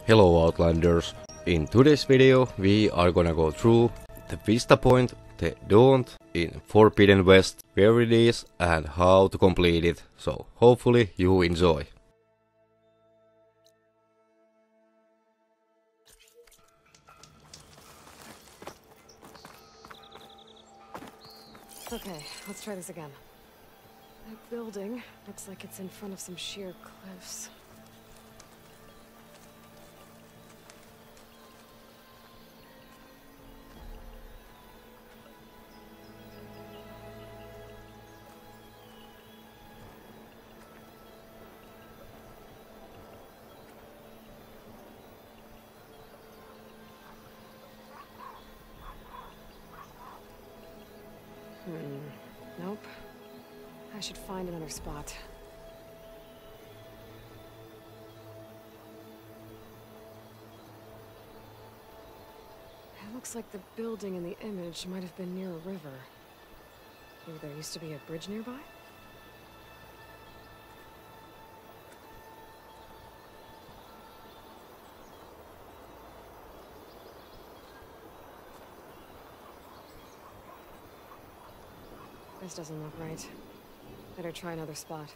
Hello Outlanders! In today's video we are gonna go through the Vista point, the Daunt in Forbidden West, where it is and how to complete it, so hopefully you enjoy. Okay, let's try this again. That building looks like it's in front of some sheer cliffs. Nope. I should find another spot. It looks like the building in the image might have been near a river. Maybe there used to be a bridge nearby? This doesn't look right. Better try another spot.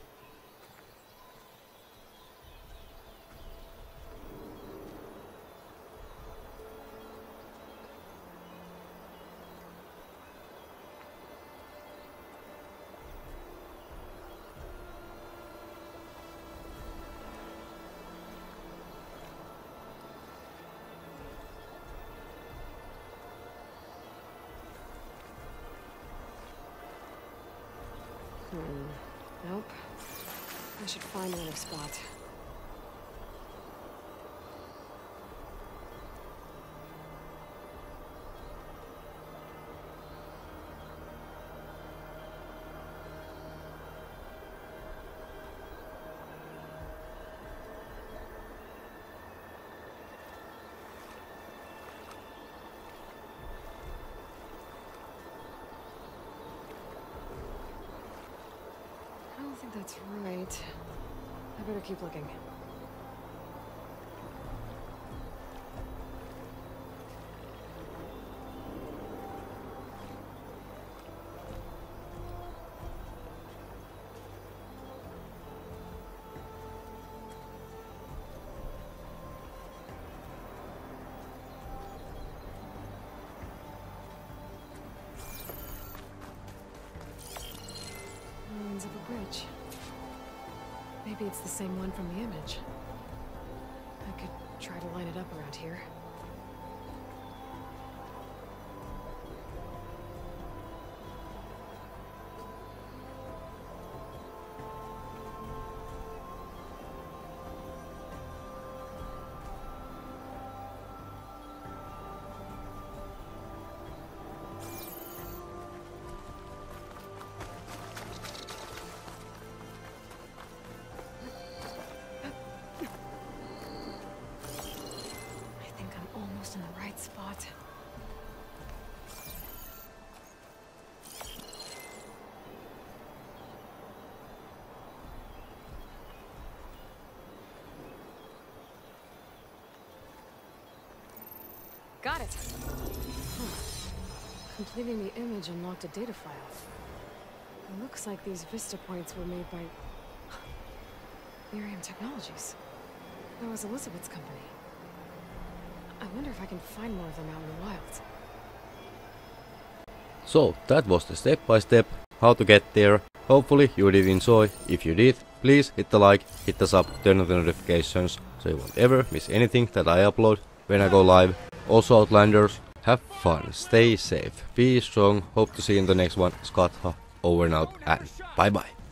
Nope. I should find another spot. I don't think that's right. I better keep looking. Ruins of a bridge. Maybe it's the same one from the image. I could try to line it up around here. In the right spot. Got it. Completing the image unlocked a data file. It looks like these Vista points were made by Miriam Technologies. That was Elizabeth's company. I wonder if I can find more of them out in the wild. So that was the step by step how to get there. Hopefully you did enjoy. If you did, please hit the like, hit the sub, turn on the notifications so you won't ever miss anything that I upload when I go live. Also Outlanders, have fun, stay safe, be strong, hope to see you in the next one. Skatha, over and out, and bye bye.